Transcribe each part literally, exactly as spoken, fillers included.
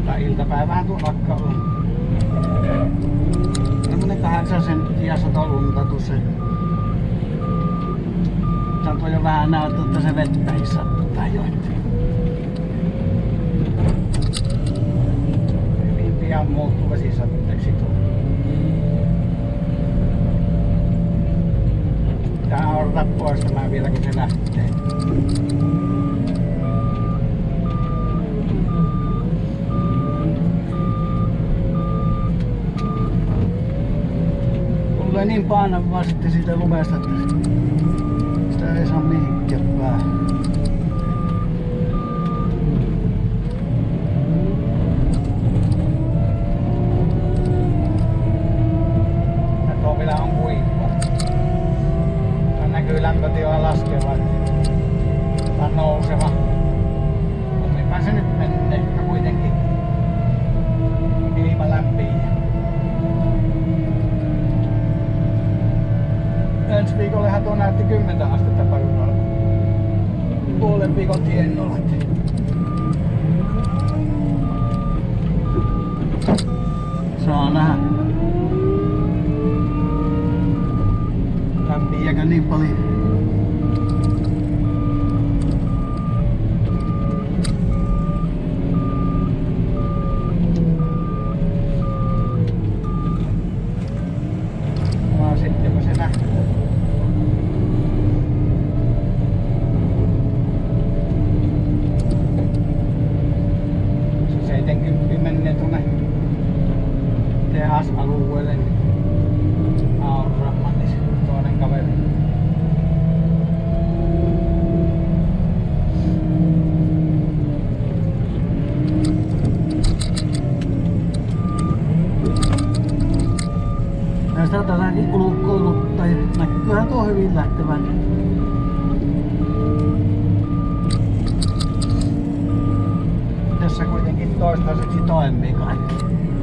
Tai iltapäivähän tuo lakka on. Semmonen kahdeksan senttiä sato lunta tuossa. Tän tuo jo vähän näyttää, että se vettä sattaa joitain. Hyvin pian muuttuu vesisatteeksi tuo. Tää odota poistamaan vielä kun se lähtee. Tulee niin painavaa sitten siitä lumesta, että sitä ei saa mihinkään päähän. Ja tuo vielä on kuiva. Tää näkyy lämpötila laskeva tai nouseva. Kumminpäin se nyt menee, mutta kuitenkin ilma lämpiää. Ensi viikollehan tuo näytti kymmentä astetta parunalla. Puolen viikon tiennolla. Saa nähdä. Lämpiääkö niin paljon? Vaan sitten kun se nähdään. Menee tuonne tehasalueelle Auraman, niin toinen kaveri. Näistä tässäkin ulkoiluttaa ja näkyyhän tuo hyvin lähtevän. Tässä kuitenkin toistaiseksi toimii kaikki.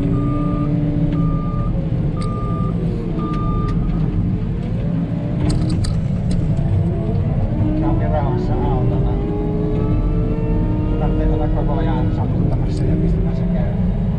Käy rauhassa autolla. Tarvitsee olla koko ajan sammuttamassa ja pistämässä käy.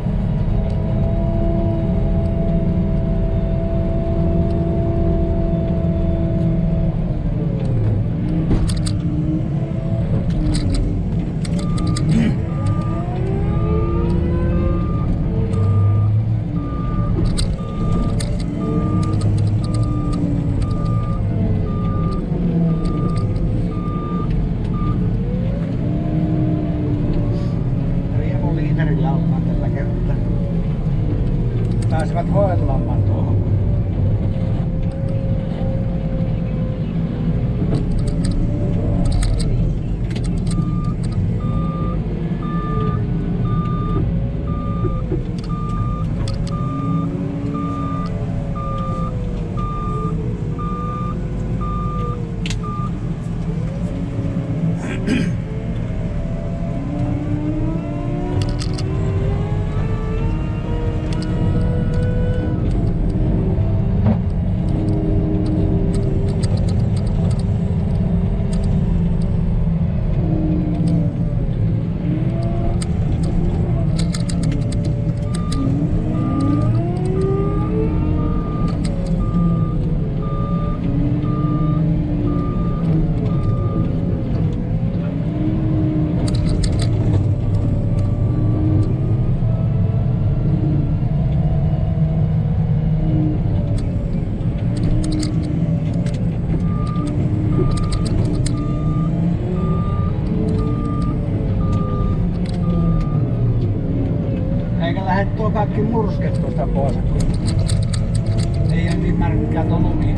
Pääsivät hoidellamaan tuohon. Eikä lähde tuo kaikki mursket tuosta pois, kun ei ole niin märkää tuo lumi.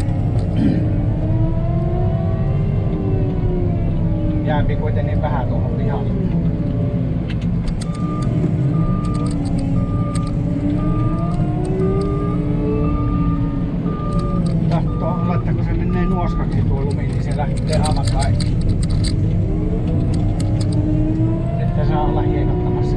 Jääpi kuitenkin vähän tuohon pihalle. Tahtoo olla, että kun se menee nuoskaksi tuo lumi, niin se lähtee aivan kaikki. Että saa olla hienottamassa.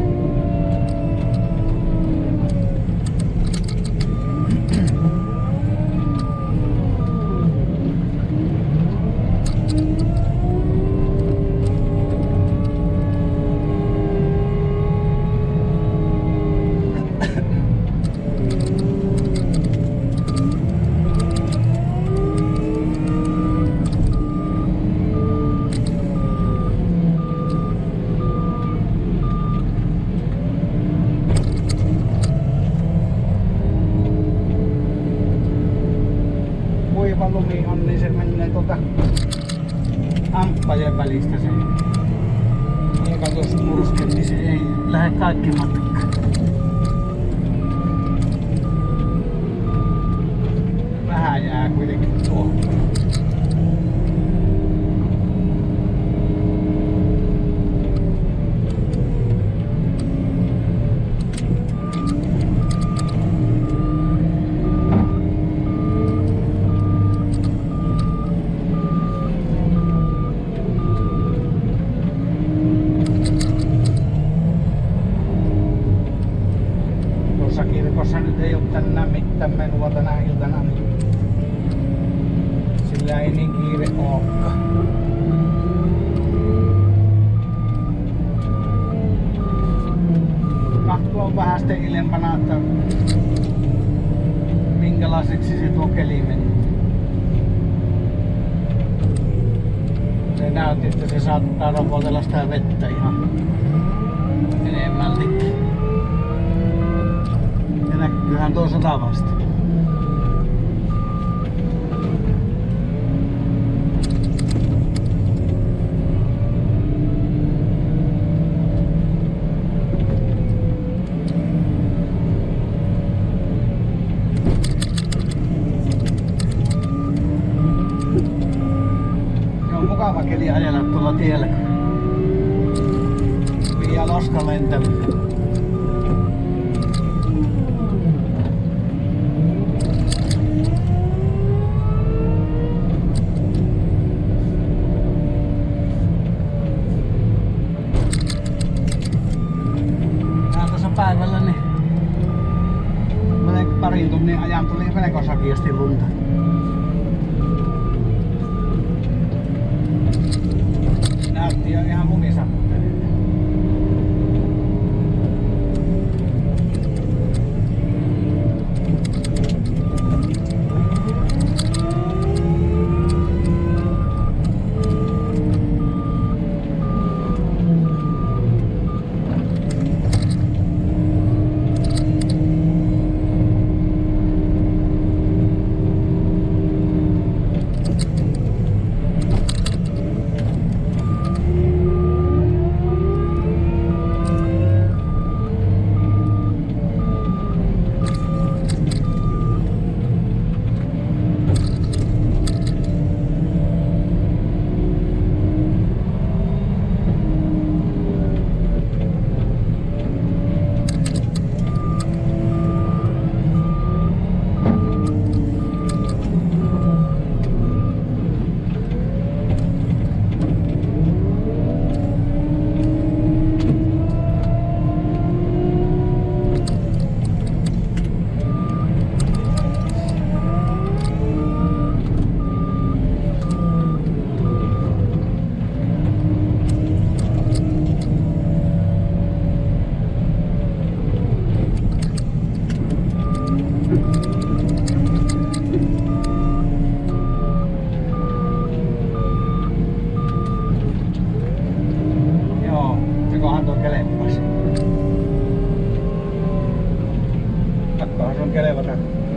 kun lumi on, niin se menee tuolta amppajen välistä se. Eikä jos murske, niin se ei lähde kaikki matkaan. Vähän jää kuitenkin tuohon. Kirkossa nyt ei ole tänään mitään menua tänä iltana, niin sillä ei niin kiire olekaan. Katsotaan vähän sitten ilempana, että minkälaiseksi se tuo keli meni. Se näytti, että se saattaa rovotella sitä vettä ihan enemmältikin. Ja näkyyhän tuo satavasti. Se on mukava keli ajella tuolla tiellä. Viiä loska lentäville. Päivällä niin menen parin tunnin ajan tuli melko sakiasti lunta. Näytti jo ihan mumisammutteille. Pakkohan on kelevata.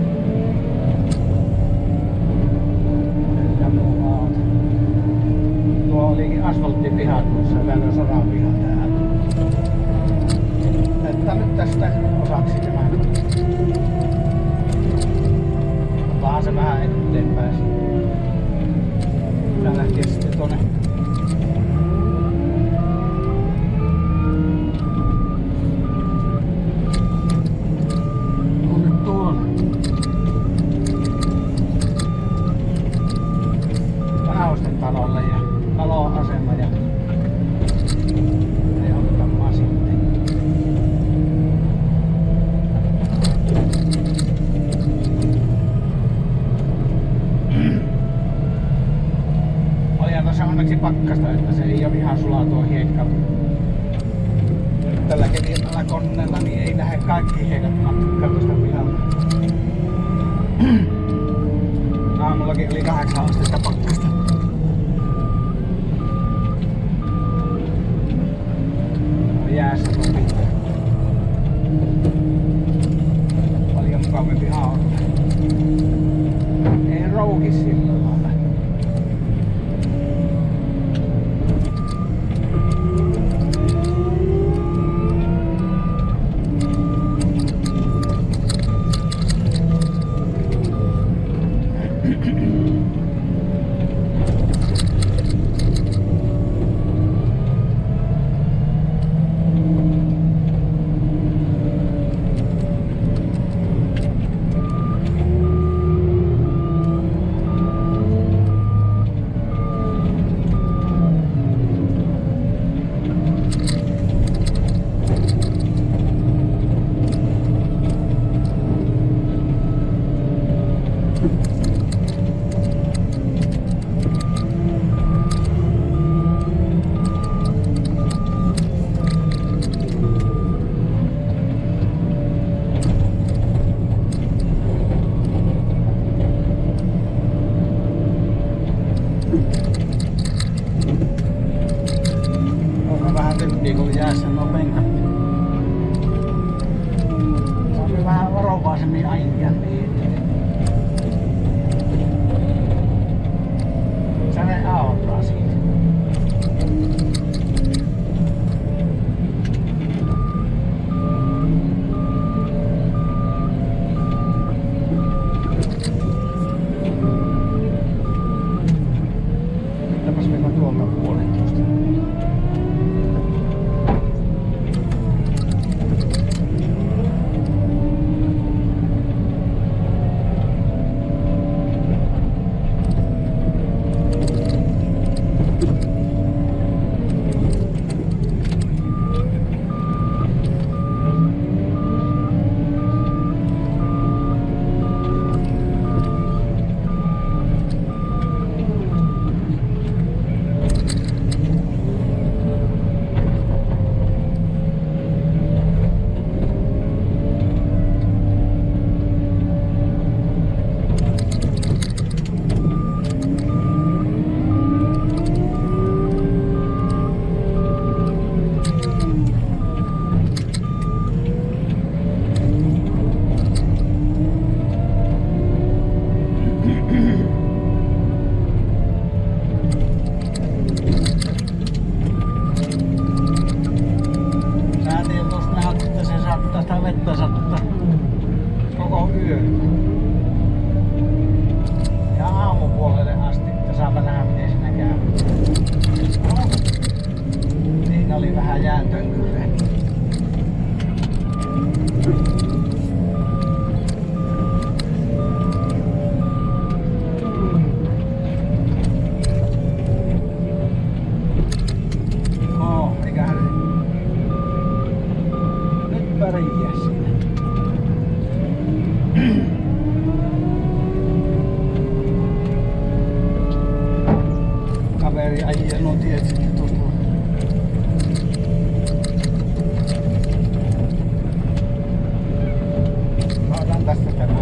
Tuo olikin asfalttipiha tuossa, täällä on sorapiha täällä. Että nyt tästä osaksi tämä. Otahan se vähän eteenpäin. Tää lähtee sitten tuonne. Talolle ja taloasema ja ne ottamaan sitten. Olihan tuossa onneksi pakkasta, että se ei ole ihan sulaa tuo hiekka. Tällä kelillä koneella niin ei lähde kaikki hiekat matkaa tuosta pihalta. Aamullakin oli kahdeksan astetta pakkasta. Jäässä tuo pitää. Paljon mukavampi haudata. Ei rouki sillä. pärjää siinä. Kaveri äijä nuo tiet sitten tuosta. Otan tästä tämän.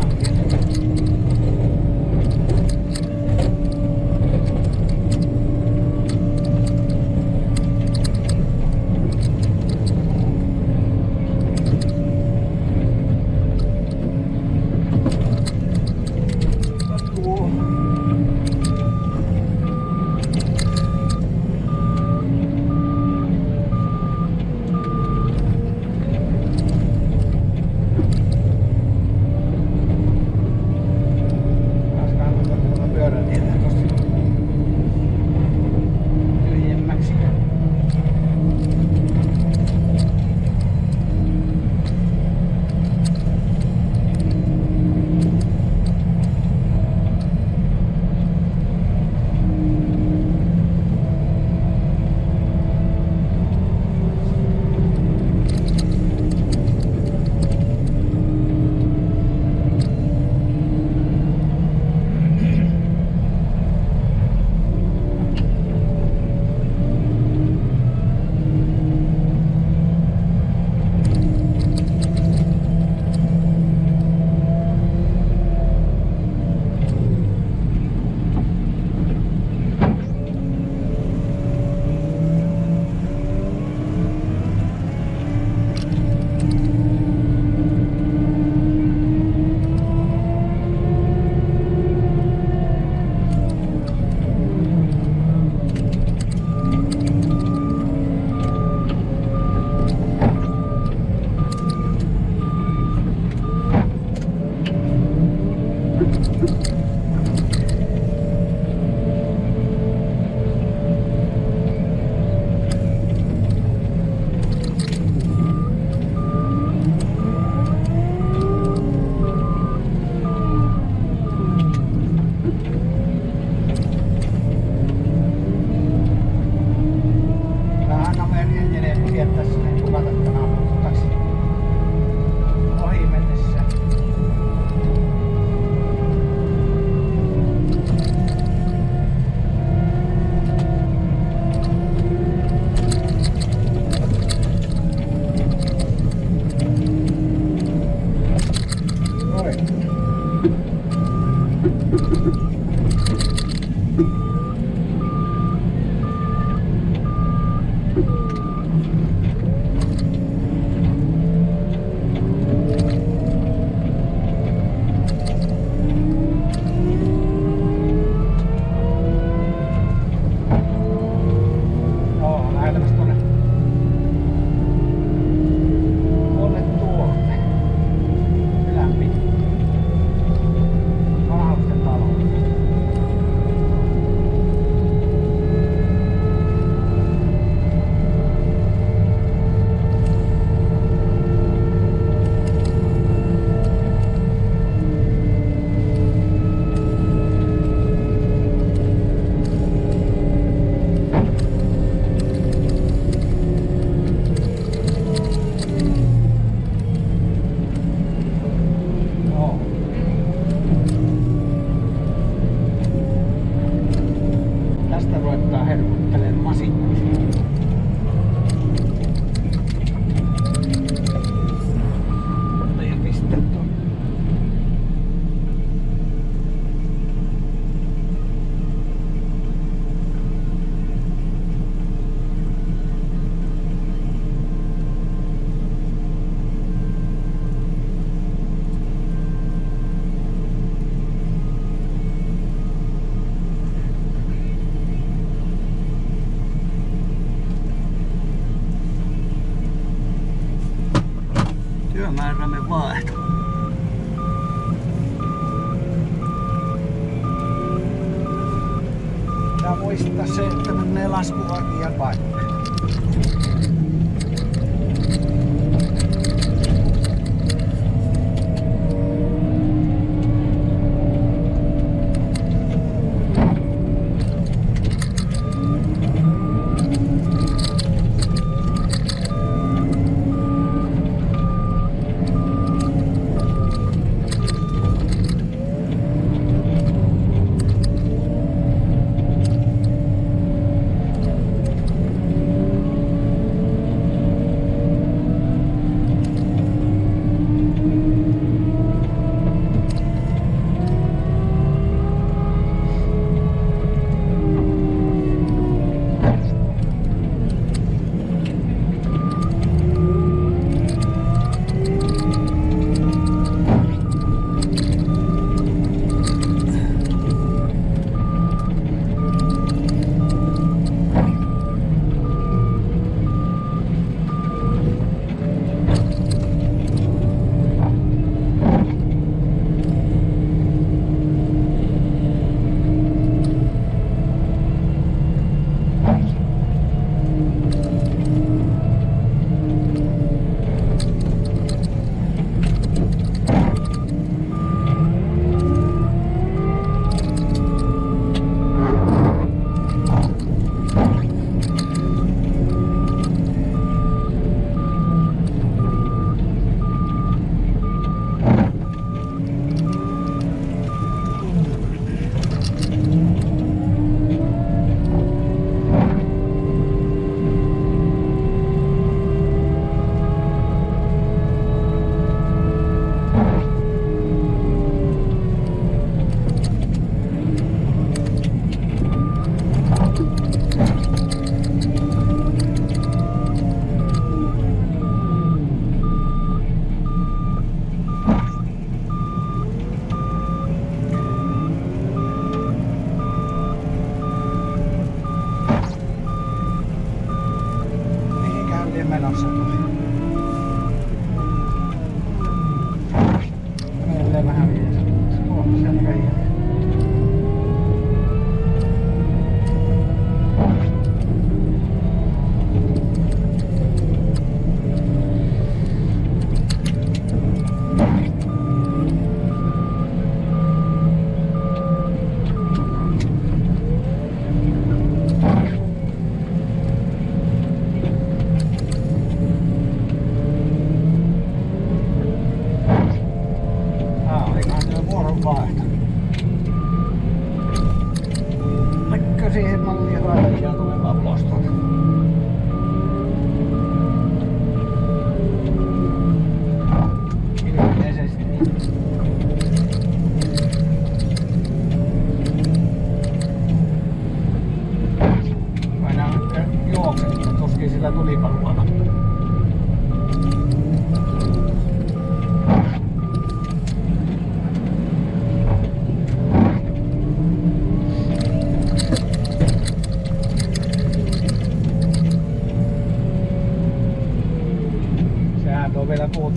työmäärämme vaihto. Pitää muistaa se, että menee laskuvakia paikka.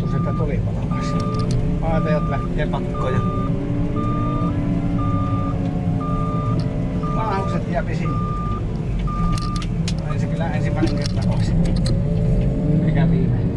kun sitä tuli palavaksi. Aatajat lähtee pakkoja. Vanhukset jääpi sinne. Oli se kyllä ensimmäinen kerta olisi. Mikä viimeinen.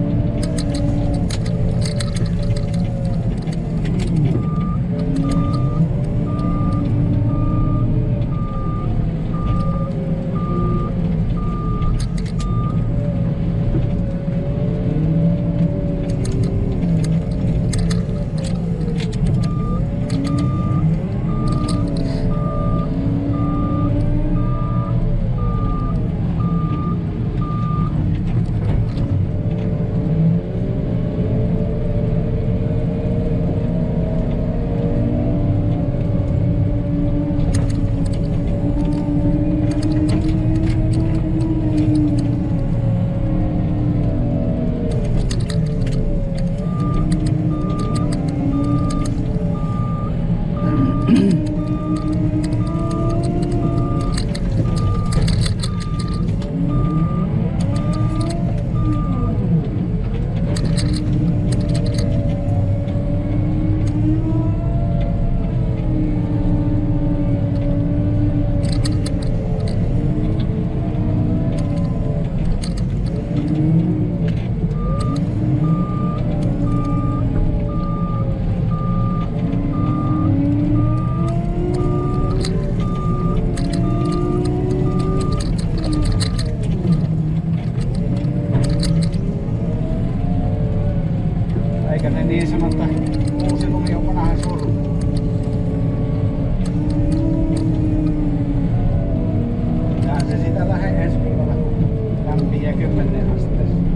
Eikä ne niin sanota, uusi lumi on vanhan suru. Ja se siitä lähde ensi viikolla lämpiä kymmeneen asteeseen.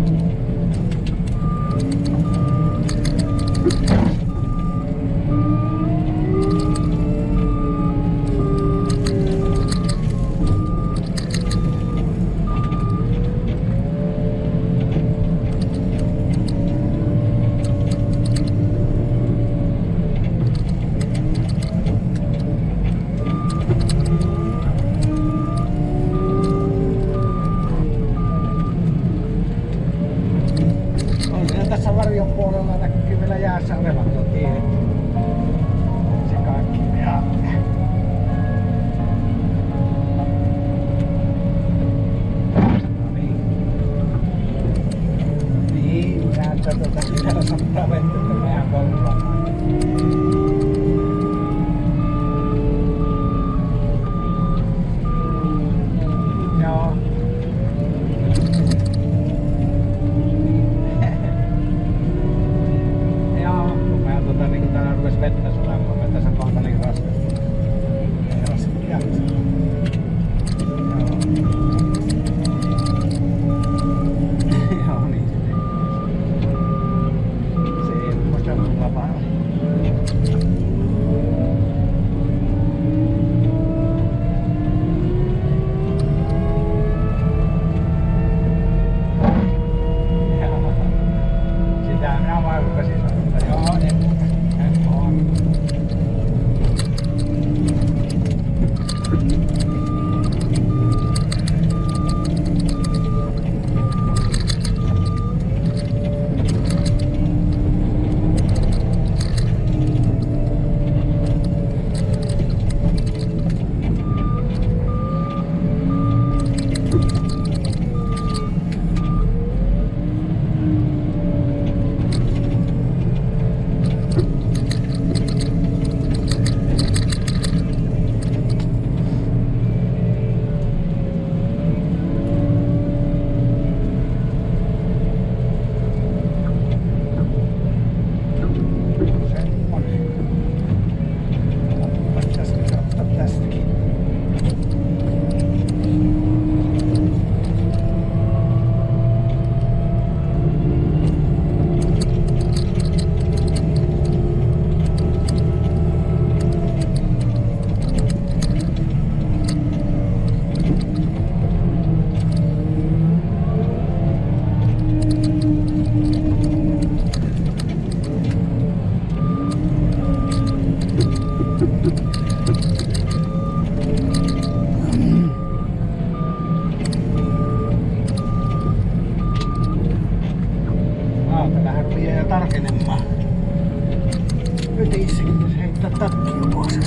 Tässä varjon puolella näkyy vielä jäässä olevan tuo tie. Se kaikki. Ja... No niin. Niin, näyttää tuota sisällä saattaa vettä, että meidän polttaamaan. Joo. Vettä sulamaan, mä tässä kohta niin raskasta. Ei raskasta jaksa. Joo. Joo, niin se tekee. Se ei muista mulla vaan. Sitä minä vaan rupesin sanoa, joo, en muuta. tarkenemaan. Nyt itsekin heittää takkia pois.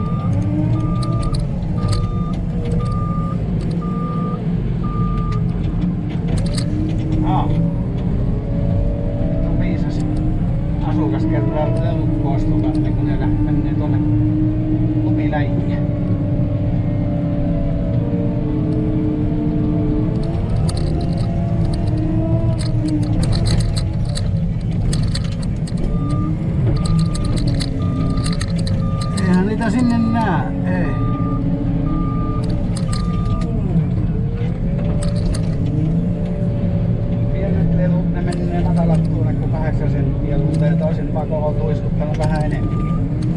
Aa. Nyt on viisas asukas kerran lelut pois tuolta, kun ne menee tuonne lumiläikkiä. Niitä sinne nää, ei. Pienet lelut, ne menee matalat tuonne kun kahdeksan senttiä lunta ja toisen pakolla on tuiskuttanut vähän enemmän.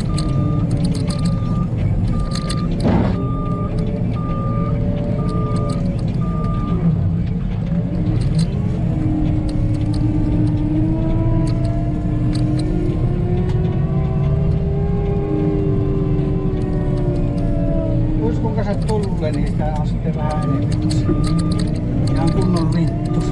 Kun kasat tulle, niin sitä on sitten vähän enemmän. Ihan kunnon rinttus.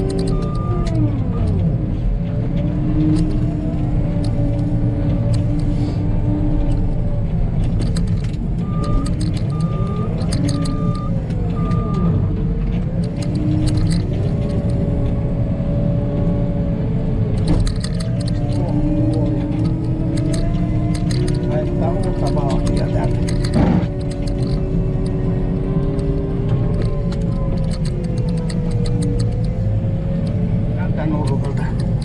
Laittaa uutta vauhtia täältä. Nurkalta.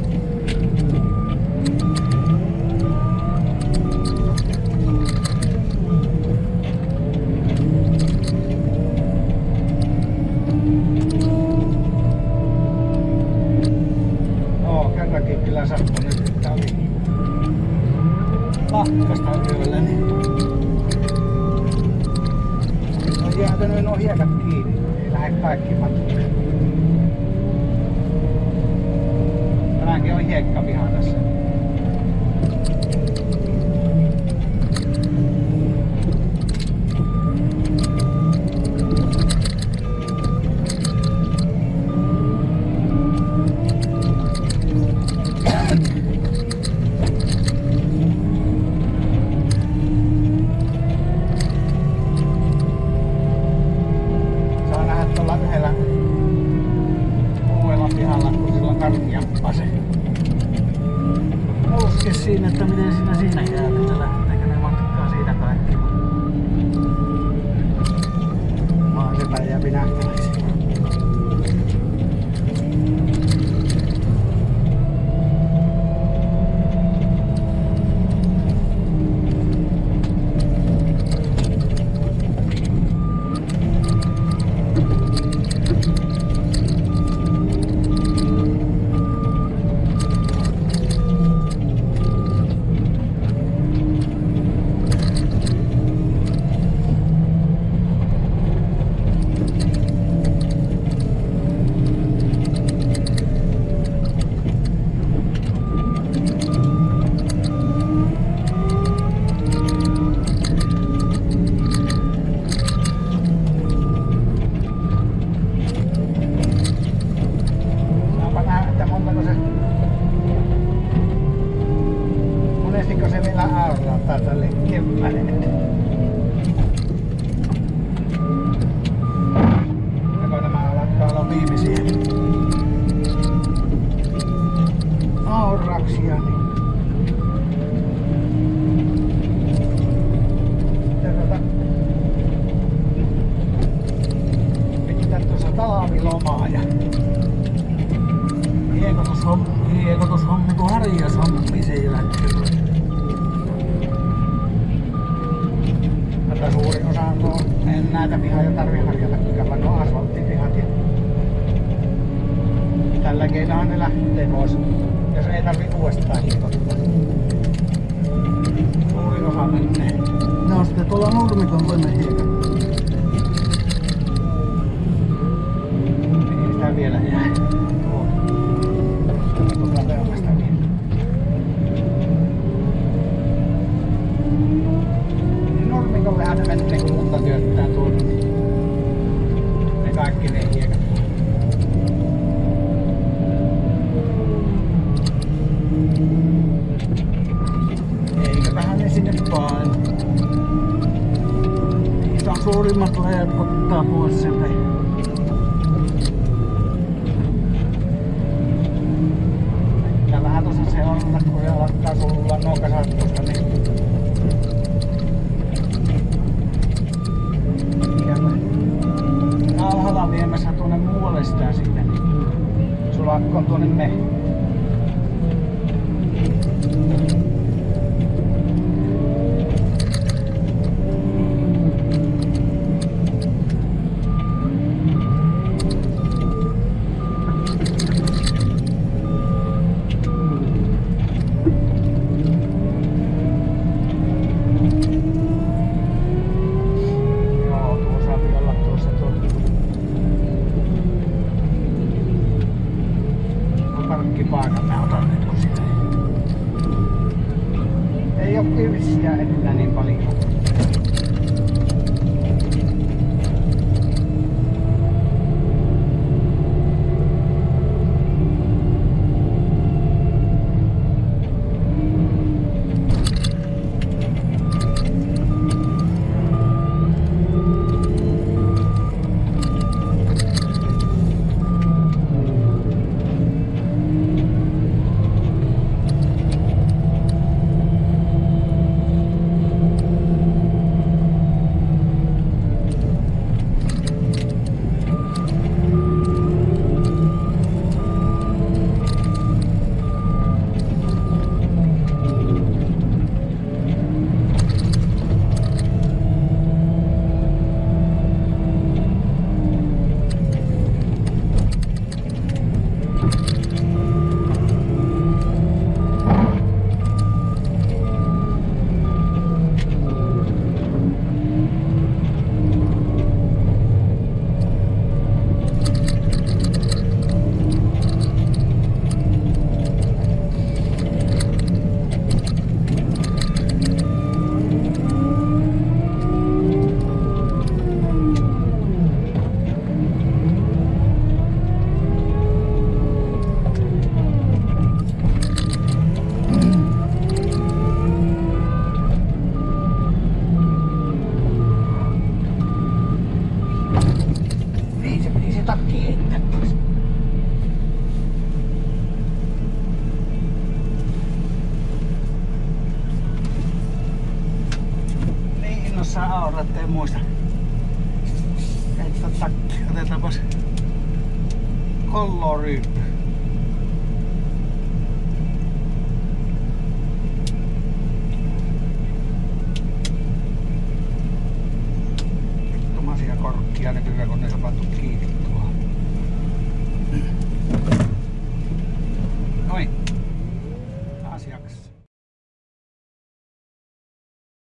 Oo, kerrankin kyllä sattui nyt, että oli pakkasta yöllä, niin on jäätänyt nuo hiekat kiinni, ei lähde kaikki matkuun. Tänäänkin on hiekkapiha tässä. Saa nähdä tuolla yhdellä uudella pihalla, kun sillä on karmiappase. Uskis siinä, että miten siinä siinä käy, että lähteekö ne matkaa siitä kaikki. Maasepä jääpi nähtäväksi. Monestiko se vielä aurottaa tälle keväälle? Joko nämä alkaa olla viimeisiä auraksia, niin tervetä pitää tuossa talvilomaa ja hiekotushommi, hiekotushommi kun harjaushommi se ei lähtee. Mutta suurin osa on tuo, en näitä pihaa jo tarvi harjata, mikä nuo asfalttipihat. Ja tällä keinoin ne lähtee pois, jos ei tarvi uudestaan hiekottaa. Suurin osa menee. No sitten tuolla nurmikon voimme hiekata. Ei sitä vielä jää. Nurmikollehan ne menee, kun monta työttää tuolla. Ne kaikki ne hiekat. suurimmat läjät ottaa pois sieltä. Ja vähän tuossa seuralla, kun se alkaa sulla nuo kasattusta, niin nauhalla viemässä tuonne muualle sitä sitten, niin sulakkoon tuonne mehään. Parkkipaikan mä otan nyt, kun sitä ei oo pilsiä enää niin paljon. Aura, ettei muista. Heittää takki. Otetaanpas kolloryyppy. Vittumaisia korkkia nykyään, kun ne on pantu kiinni.